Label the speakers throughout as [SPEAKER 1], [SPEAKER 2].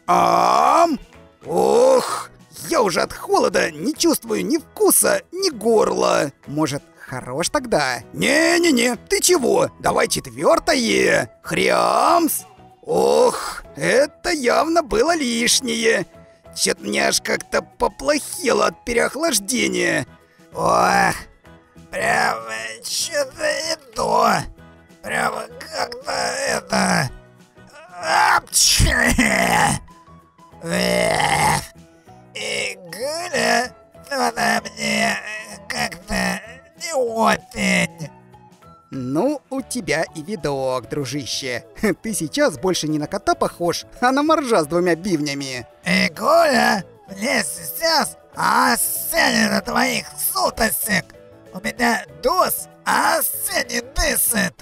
[SPEAKER 1] Ам! Ох, я уже от холода не чувствую ни вкуса, ни горла.
[SPEAKER 2] Может, хорош тогда?
[SPEAKER 1] Не-не-не, ты чего? Давай четвертое. Хрямс! Ох, это явно было лишнее. Чё-то мне аж как-то поплохело от переохлаждения. Ох, прямо что-то и то. Прямо как-то это... И Гуля, она мне как-то не очень.
[SPEAKER 2] Ну, у тебя и видок, дружище. Ты сейчас больше не на кота похож, а на моржа с двумя бивнями.
[SPEAKER 1] И Гуля, мне сейчас оценит твоих суточек. У меня дос оценит десет.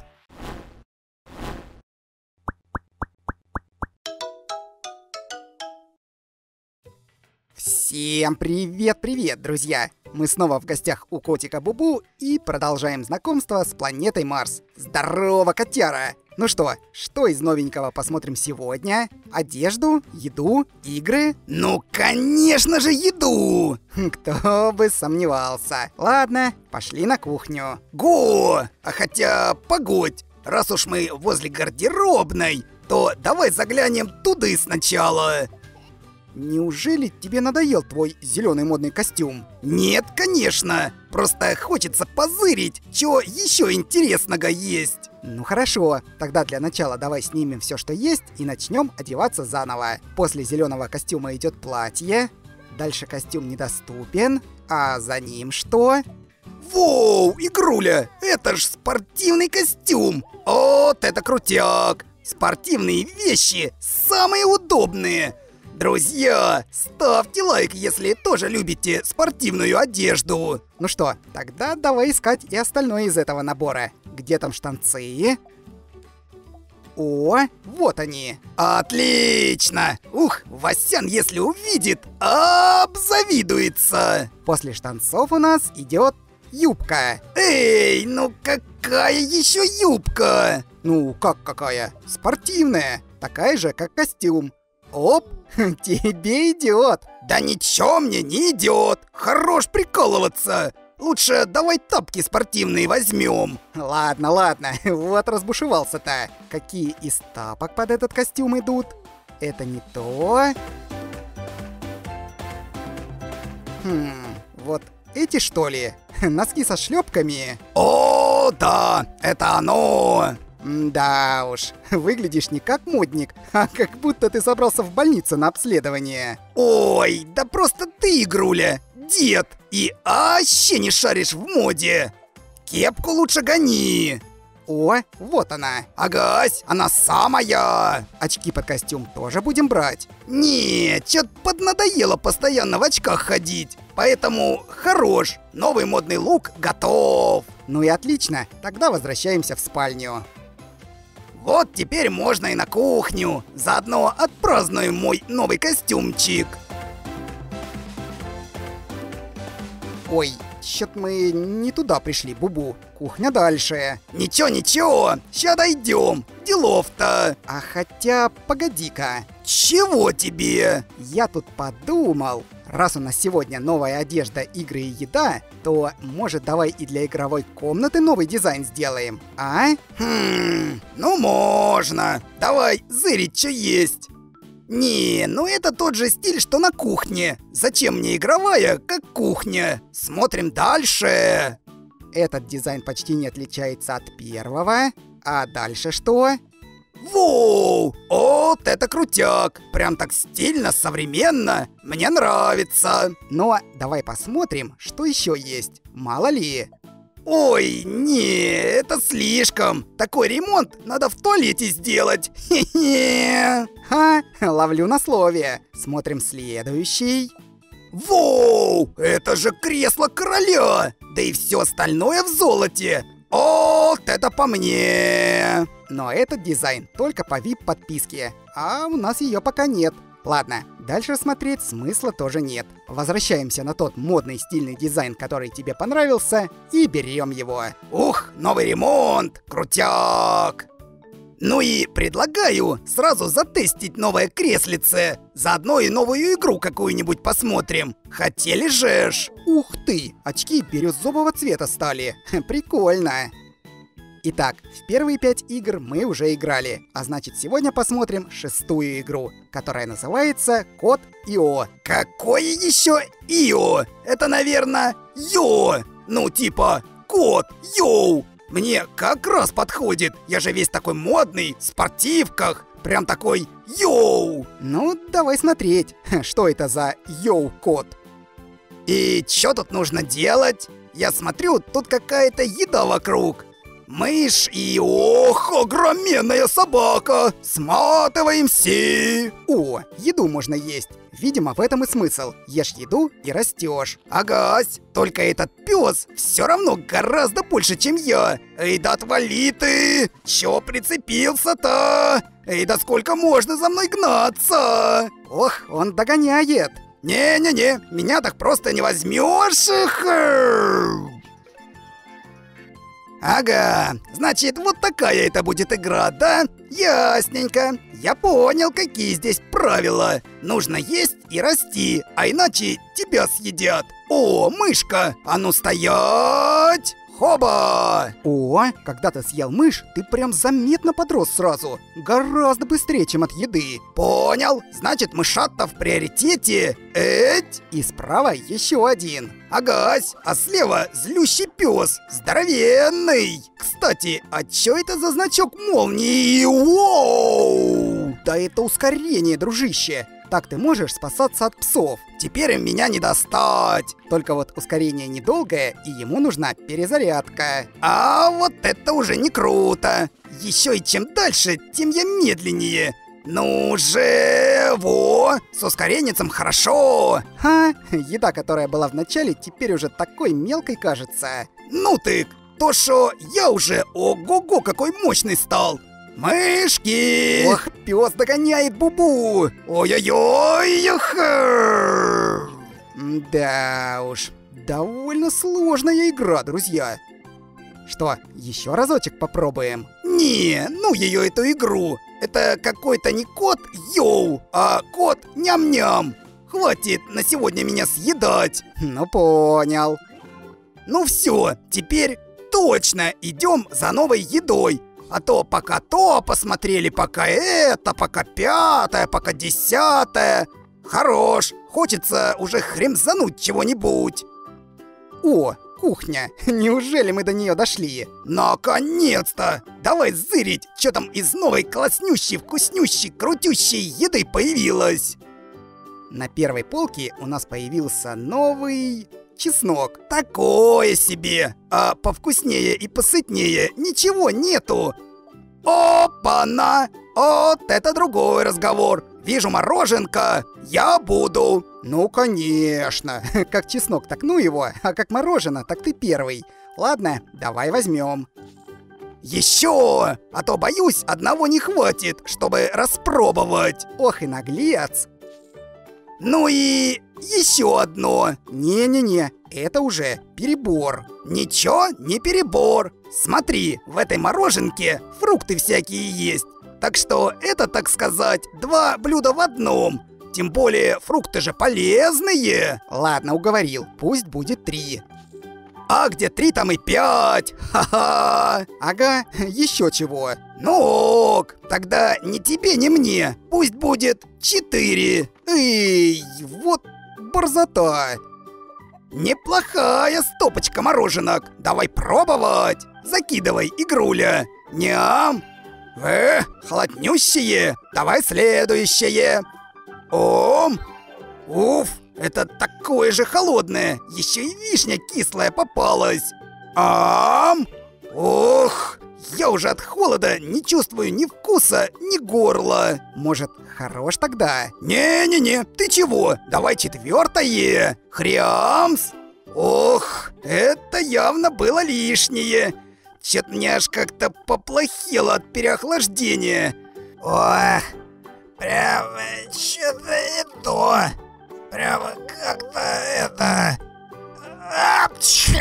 [SPEAKER 2] Всем привет-привет, друзья! Мы снова в гостях у котика Бубу и продолжаем знакомство с планетой Марс. Здорово, котяра! Ну что из новенького посмотрим сегодня? Одежду, еду, игры?
[SPEAKER 1] Ну, конечно же, еду!
[SPEAKER 2] Кто бы сомневался. Ладно, пошли на кухню.
[SPEAKER 1] Го! А хотя, погодь, раз уж мы возле гардеробной, то давай заглянем туда сначала.
[SPEAKER 2] Неужели тебе надоел твой зеленый модный костюм?
[SPEAKER 1] Нет, конечно. Просто хочется позырить, что еще интересного есть.
[SPEAKER 2] Ну хорошо, тогда для начала давай снимем все, что есть, и начнем одеваться заново. После зеленого костюма идет платье. Дальше костюм недоступен. А за ним что?
[SPEAKER 1] Воу, игруля, это ж спортивный костюм. Вот это крутяк. Спортивные вещи самые удобные. Друзья, ставьте лайк, если тоже любите спортивную одежду.
[SPEAKER 2] Ну что, тогда давай искать и остальное из этого набора. Где там штанцы? О, вот они.
[SPEAKER 1] Отлично! Ух, Васян, если увидит, обзавидуется.
[SPEAKER 2] После штанцов у нас идет юбка.
[SPEAKER 1] Эй, ну какая еще юбка?
[SPEAKER 2] Ну, как какая? Спортивная. Такая же, как костюм. Оп, тебе идет.
[SPEAKER 1] Да ничего мне не идет. Хорош прикалываться. Лучше давай тапки спортивные возьмем.
[SPEAKER 2] Ладно, вот разбушевался-то. Какие из тапок под этот костюм идут? Это не то. Вот эти что ли? Носки со шлепками?
[SPEAKER 1] О, да, это оно.
[SPEAKER 2] Да уж, выглядишь не как модник, а как будто ты собрался в больницу на обследование.
[SPEAKER 1] Ой, да просто ты, игруля, дед, и вообще не шаришь в моде. Кепку лучше гони.
[SPEAKER 2] О, вот она.
[SPEAKER 1] Агась, она самая.
[SPEAKER 2] Очки под костюм тоже будем брать?
[SPEAKER 1] Не, чё-то поднадоело постоянно в очках ходить. Поэтому хорош, новый модный лук готов.
[SPEAKER 2] Ну и отлично, тогда возвращаемся в спальню.
[SPEAKER 1] Вот теперь можно и на кухню. Заодно отпразднуем мой новый костюмчик.
[SPEAKER 2] Ой, чё-то мы не туда пришли, Бубу. Кухня дальше.
[SPEAKER 1] Ничего, ща дойдем. Делов-то.
[SPEAKER 2] А хотя, погоди-ка.
[SPEAKER 1] Чего тебе?
[SPEAKER 2] Я тут подумал. Раз у нас сегодня новая одежда, игры и еда, то, может, давай и для игровой комнаты новый дизайн сделаем, а?
[SPEAKER 1] Ну можно. Давай зырить, что есть. Не, ну это тот же стиль, что на кухне. Зачем мне игровая, как кухня? Смотрим дальше.
[SPEAKER 2] Этот дизайн почти не отличается от первого. А дальше что?
[SPEAKER 1] Воу! Вот это крутяк! Прям так стильно, современно. Мне нравится.
[SPEAKER 2] Но давай посмотрим, что еще есть. Мало ли.
[SPEAKER 1] Ой, не, это слишком. Такой ремонт надо в туалете сделать. Хе-хе.
[SPEAKER 2] Ха, ловлю на слове. Смотрим следующий.
[SPEAKER 1] Воу! Это же кресло короля! Да и все остальное в золоте. Вот это по мне!
[SPEAKER 2] Но этот дизайн только по VIP-подписке, а у нас ее пока нет. Ладно, дальше смотреть смысла тоже нет. Возвращаемся на тот модный стильный дизайн, который тебе понравился, и берем его.
[SPEAKER 1] Ух, новый ремонт! Крутяк! Ну и предлагаю сразу затестить новое креслице. Заодно и новую игру какую-нибудь посмотрим. Хотели же ж.
[SPEAKER 2] Ух ты, очки бирюзового цвета стали. Прикольно. Итак, в первые 5 игр мы уже играли, а значит сегодня посмотрим 6-ю игру, которая называется Кот Ио.
[SPEAKER 1] Какое еще Ио? Это, наверное, Йо. Ну, типа, кот, йоу. Мне как раз подходит. Я же весь такой модный, в спортивках. Прям такой йоу.
[SPEAKER 2] Ну, давай смотреть, что это за йоу-кот.
[SPEAKER 1] И что тут нужно делать? Я смотрю, тут какая-то еда вокруг. Мышь и, ох, огроменная собака! Сматываемся!
[SPEAKER 2] О, еду можно есть. Видимо, в этом и смысл. Ешь еду и растешь.
[SPEAKER 1] Агась, только этот пес все равно гораздо больше, чем я. Эй, да отвали ты! Чё прицепился-то? Эй, да сколько можно за мной гнаться?
[SPEAKER 2] Ох, он догоняет.
[SPEAKER 1] Не-не-не, меня так просто не возьмешь. Ага, значит, вот такая это будет игра, да? Ясненько. Я понял, какие здесь правила. Нужно есть и расти, а иначе тебя съедят. О, мышка, а ну стоять! Хоба!
[SPEAKER 2] О, когда ты съел мышь, ты прям заметно подрос сразу. Гораздо быстрее, чем от еды.
[SPEAKER 1] Понял, значит, мышата в приоритете. Эть!
[SPEAKER 2] И справа еще один.
[SPEAKER 1] Агась, а слева злющий пес, здоровенный. Кстати, а чё это за значок молнии? Воу!
[SPEAKER 2] Да это ускорение, дружище. Так ты можешь спасаться от псов.
[SPEAKER 1] Теперь им меня не достать.
[SPEAKER 2] Только вот ускорение недолгое, и ему нужна перезарядка.
[SPEAKER 1] А вот это уже не круто. Еще и чем дальше, тем я медленнее. Ну же, во, с ускоренницем хорошо.
[SPEAKER 2] Ха, еда, которая была в начале, теперь уже такой мелкой кажется.
[SPEAKER 1] Ну ты, то шо, я уже ого-го какой мощный стал. Мышки!
[SPEAKER 2] Ох, пес догоняет Бубу!
[SPEAKER 1] Ой-ой-ой!
[SPEAKER 2] Да уж, довольно сложная игра, друзья. Что, еще разочек попробуем?
[SPEAKER 1] Не, ну ее эту игру. Это какой-то не кот йоу, а кот ням-ням. Хватит на сегодня меня съедать.
[SPEAKER 2] Ну понял.
[SPEAKER 1] Ну все, теперь точно идем за новой едой. А то пока то посмотрели, пока это, пока 5-е, пока 10-е. Хорош, хочется уже хремзануть чего-нибудь.
[SPEAKER 2] О, кухня. Неужели мы до нее дошли?
[SPEAKER 1] Наконец-то! Давай зырить, что там из новой класснющей, вкуснющей, крутющей еды появилось.
[SPEAKER 2] На первой полке у нас появился новый чеснок.
[SPEAKER 1] Такое себе! А повкуснее и посытнее ничего нету. Опа-на! Вот это другой разговор. Вижу мороженка, я буду.
[SPEAKER 2] Ну, конечно. Как чеснок, так ну его, а как мороженое, так ты первый. Ладно, давай возьмем.
[SPEAKER 1] Еще! А то, боюсь, одного не хватит, чтобы распробовать.
[SPEAKER 2] Ох и наглец.
[SPEAKER 1] Ну и еще одно.
[SPEAKER 2] Не-не-не, это уже перебор.
[SPEAKER 1] Ничего, не перебор. Смотри, в этой мороженке фрукты всякие есть. Так что это, так сказать, 2 блюда в одном. Тем более фрукты же полезные.
[SPEAKER 2] Ладно, уговорил, пусть будет 3.
[SPEAKER 1] А где 3, там и 5. Ха-ха.
[SPEAKER 2] Ага, еще чего.
[SPEAKER 1] Ну ок, тогда ни тебе, ни мне. Пусть будет 4.
[SPEAKER 2] Эй, вот борзота.
[SPEAKER 1] Неплохая стопочка мороженок. Давай пробовать. Закидывай, игруля. Ням. Холоднющие. Давай следующее. Ом. Уф, это такое же холодное. Еще и вишня кислая попалась. Ам. Ох, я уже от холода не чувствую ни вкуса, ни горла.
[SPEAKER 2] Может, хорош тогда?
[SPEAKER 1] Не-не-не, ты чего? Давай 4-е. Хрямс. Ох, это явно было лишнее. Чё-то мне аж как-то поплохело от переохлаждения. Ох, прямо что-то не то. Прямо как-то это...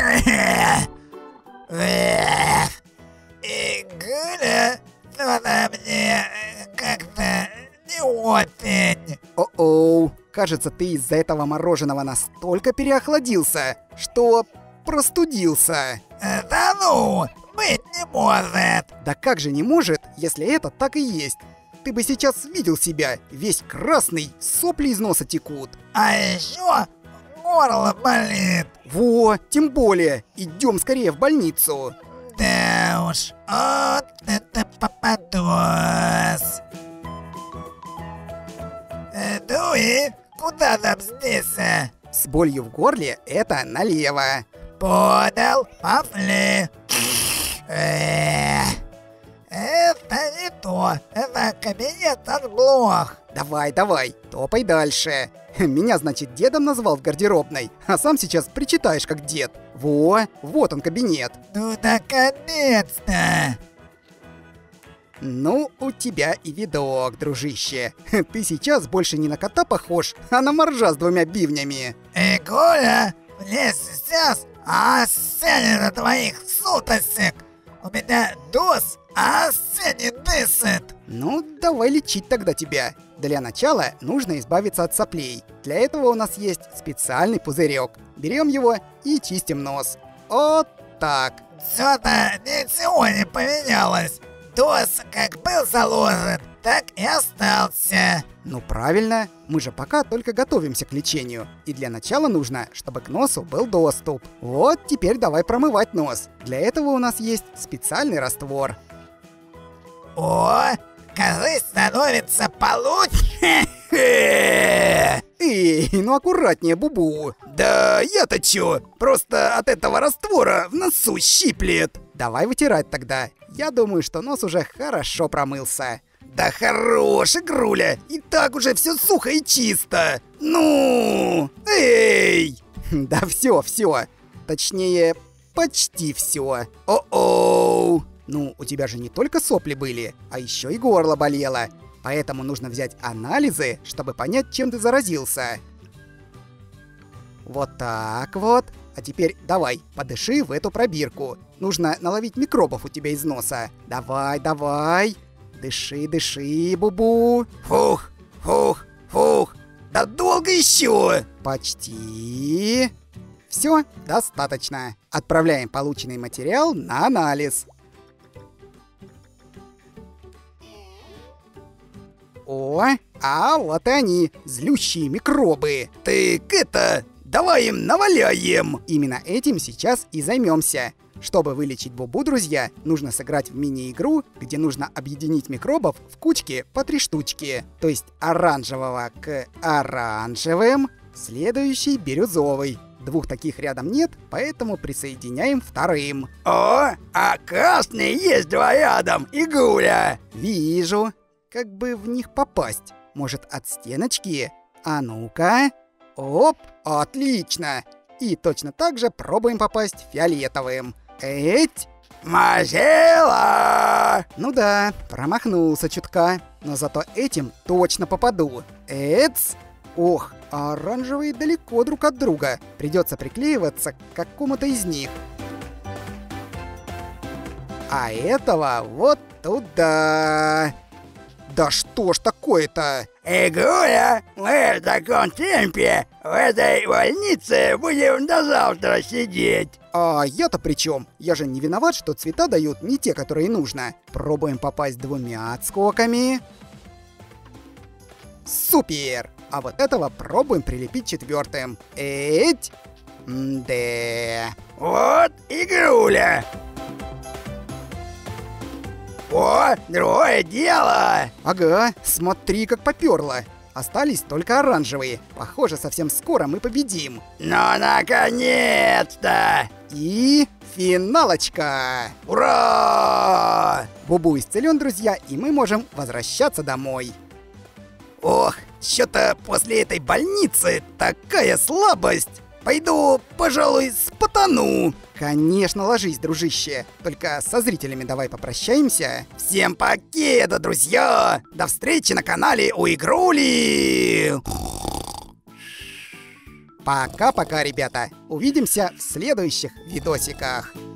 [SPEAKER 1] И Гуля, кто там
[SPEAKER 2] О-оу, кажется, ты из-за этого мороженого настолько переохладился, что простудился.
[SPEAKER 1] Да ну, быть не может.
[SPEAKER 2] Да как же не может, если это так и есть? Ты бы сейчас видел себя, весь красный, сопли из носа текут.
[SPEAKER 1] А еще горло болит.
[SPEAKER 2] Во, тем более, идем скорее в больницу.
[SPEAKER 1] Да уж, вот это попадос. Ну и куда нам здесь?
[SPEAKER 2] С болью в горле это налево.
[SPEAKER 1] Понял, пошли. Это не то, это кабинет отблох.
[SPEAKER 2] Давай, давай, топай дальше. Меня, значит, дедом назвал в гардеробной, а сам сейчас причитаешь как дед. Во, вот он кабинет.
[SPEAKER 1] Ну наконец-то.
[SPEAKER 2] Ну, у тебя и видок, дружище. Ты сейчас больше не на кота похож, а на моржа с двумя бивнями.
[SPEAKER 1] Коля, мне сейчас оценит твоих суточек. У меня дос, а не дышит.
[SPEAKER 2] Ну, давай лечить тогда тебя. Для начала нужно избавиться от соплей. Для этого у нас есть специальный пузырек. Берем его и чистим нос. Вот так.
[SPEAKER 1] Что-то ничего не поменялось. Дос как был заложен, так и остался.
[SPEAKER 2] Ну правильно, мы же пока только готовимся к лечению. И для начала нужно, чтобы к носу был доступ. Вот теперь давай промывать нос. Для этого у нас есть специальный раствор.
[SPEAKER 1] О, кажись, становится получше.
[SPEAKER 2] Эй, ну аккуратнее, Бубу.
[SPEAKER 1] Да я-то чё? Просто от этого раствора в носу щиплет.
[SPEAKER 2] Давай вытирать тогда. Я думаю, что нос уже хорошо промылся.
[SPEAKER 1] Да хорош, Игруля, и так уже все сухо и чисто. Ну, эй!
[SPEAKER 2] Да все. Точнее, почти все.
[SPEAKER 1] О-оу!
[SPEAKER 2] Ну, у тебя же не только сопли были, а еще и горло болело. Поэтому нужно взять анализы, чтобы понять, чем ты заразился. Вот так вот. А теперь давай, подыши в эту пробирку. Нужно наловить микробов у тебя из носа. Давай. Дыши, Бубу.
[SPEAKER 1] Фух. Да долго еще?
[SPEAKER 2] Почти. Все, достаточно. Отправляем полученный материал на анализ. О, а вот и они, злющие микробы.
[SPEAKER 1] Так это, давай им наваляем.
[SPEAKER 2] Именно этим сейчас и займемся. Чтобы вылечить Бубу, друзья, нужно сыграть в мини-игру, где нужно объединить микробов в кучки по 3 штучки. То есть оранжевого к оранжевым, следующий бирюзовый. 2 таких рядом нет, поэтому присоединяем вторым.
[SPEAKER 1] О, а красный есть 2 рядом, Игуля.
[SPEAKER 2] Вижу. Как бы в них попасть? Может, от стеночки? А ну-ка. Оп, отлично. И точно так же пробуем попасть фиолетовым. Эть!
[SPEAKER 1] Мазела!
[SPEAKER 2] Ну да, промахнулся чутка. Но зато этим точно попаду. Эц! Ох, а оранжевые далеко друг от друга. Придется приклеиваться к какому-то из них. А этого вот туда. Да что ж такое-то?
[SPEAKER 1] Игуля, мы в таком темпе в этой больнице будем до завтра сидеть.
[SPEAKER 2] А я-то при чем? Я же не виноват, что цвета дают не те, которые нужно. Пробуем попасть 2 отскоками. Супер! А вот этого пробуем прилепить 4-м. Эть! Да.
[SPEAKER 1] Вот Игруля. О, другое дело.
[SPEAKER 2] Ага, смотри, как поперло. Остались только оранжевые. Похоже, совсем скоро мы победим.
[SPEAKER 1] Ну, наконец-то!
[SPEAKER 2] И финалочка!
[SPEAKER 1] Ура!
[SPEAKER 2] Бубу исцелен, друзья, и мы можем возвращаться домой.
[SPEAKER 1] Ох, что-то после этой больницы такая слабость. Пойду, пожалуй, спотану.
[SPEAKER 2] Конечно, ложись, дружище. Только со зрителями давай попрощаемся.
[SPEAKER 1] Всем покеда, друзья! До встречи на канале у Игрули!
[SPEAKER 2] Пока-пока, ребята. Увидимся в следующих видосиках.